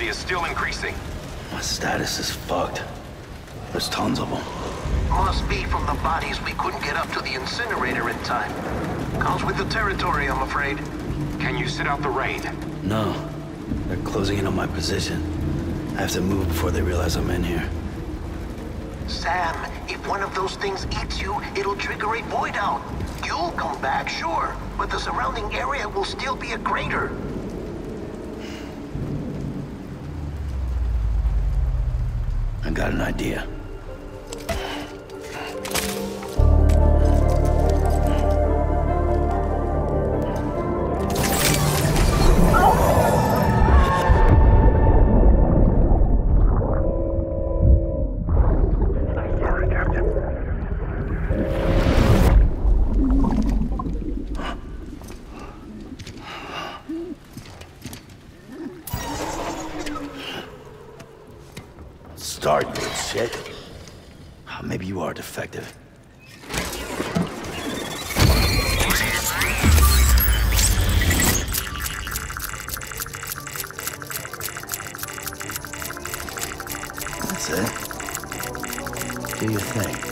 activity is still increasing. My status is fucked. There's tons of them. Must be from the bodies we couldn't get up to the incinerator in time. Comes with the territory, I'm afraid. Can you sit out the rain? No. They're closing in on my position. I have to move before they realize I'm in here. Sam, if one of those things eats you, it'll trigger a void out. You'll come back, sure, but the surrounding area will still be a crater. I got an idea. Start, you shit. Maybe you are defective. That's it. Do your thing.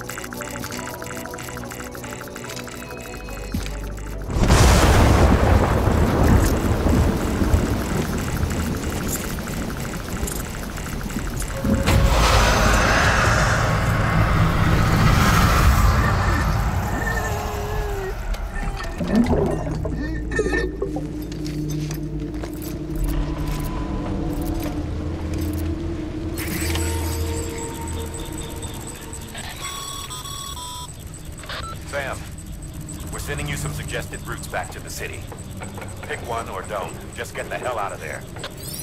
Sam, we're sending you some suggested routes back to the city. Pick one or don't. Just get the hell out of there.